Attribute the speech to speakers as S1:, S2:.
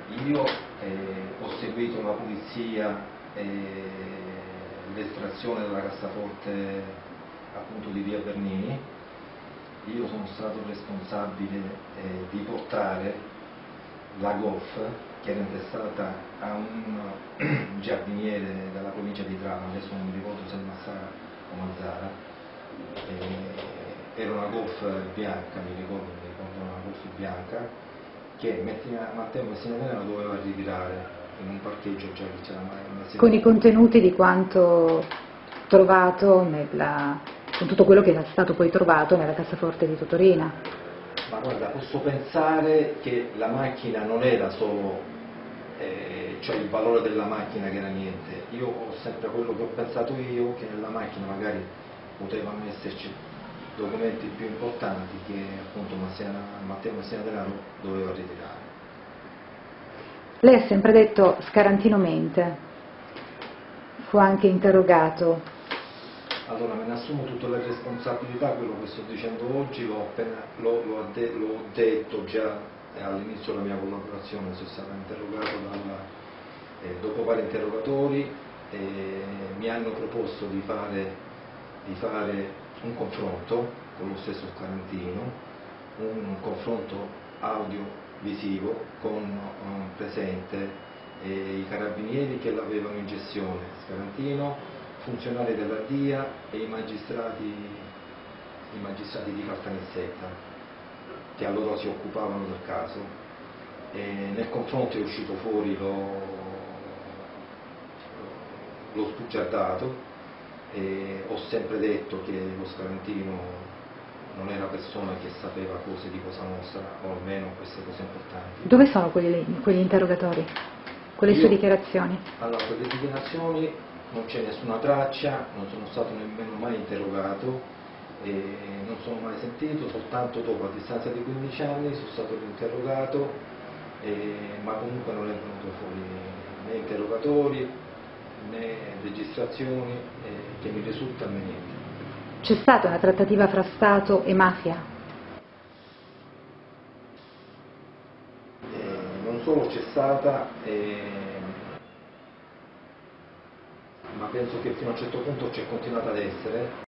S1: Io ho seguito la pulizia e l'estrazione della cassaforte appunto di via Bernini. Io sono stato responsabile di portare la Golf, che era intestata a un giardiniere della provincia di Trapani, adesso non mi ricordo se Massara o Mazzara. Era una Golf bianca, mi ricordo una Golf bianca, che Matteo Messina Denaro doveva ritirare in un parcheggio già che c'era mai.
S2: Con i contenuti di quanto trovato con tutto quello che è stato poi trovato nella cassaforte di Totorina.
S1: Ma guarda, posso pensare che la macchina non era solo, cioè il valore della macchina che era niente. Io ho sempre quello che ho pensato io, che nella macchina magari potevano esserci documenti più importanti che appunto Matteo Messina Denaro doveva ritirare.
S2: Lei ha sempre detto Scarantino mente, fu anche interrogato.
S1: Allora me ne assumo tutte le responsabilità, quello che sto dicendo oggi l'ho detto già all'inizio della mia collaborazione, sono stato interrogato dopo vari interrogatori mi hanno proposto di fare un confronto con lo stesso Scarantino, un confronto audiovisivo con presente i carabinieri che l'avevano in gestione, Scarantino, funzionari della DIA e i magistrati di Caltanissetta che allora si occupavano del caso. Nel confronto è uscito fuori lo sbugiardato. Ho sempre detto che lo Scarantino non era persona che sapeva cose di Cosa Nostra, o almeno queste cose importanti.
S2: Dove sono quegli interrogatori? Quelle sue dichiarazioni?
S1: Allora, quelle dichiarazioni non c'è nessuna traccia, non sono stato nemmeno mai interrogato, non sono mai sentito, soltanto dopo, a distanza di 15 anni, sono stato interrogato, ma comunque non è venuto fuori né interrogatori né registrazioni, che mi risultano niente.
S2: C'è stata una trattativa fra Stato e mafia?
S1: Non solo c'è stata, ma penso che fino a un certo punto c'è continuata ad essere.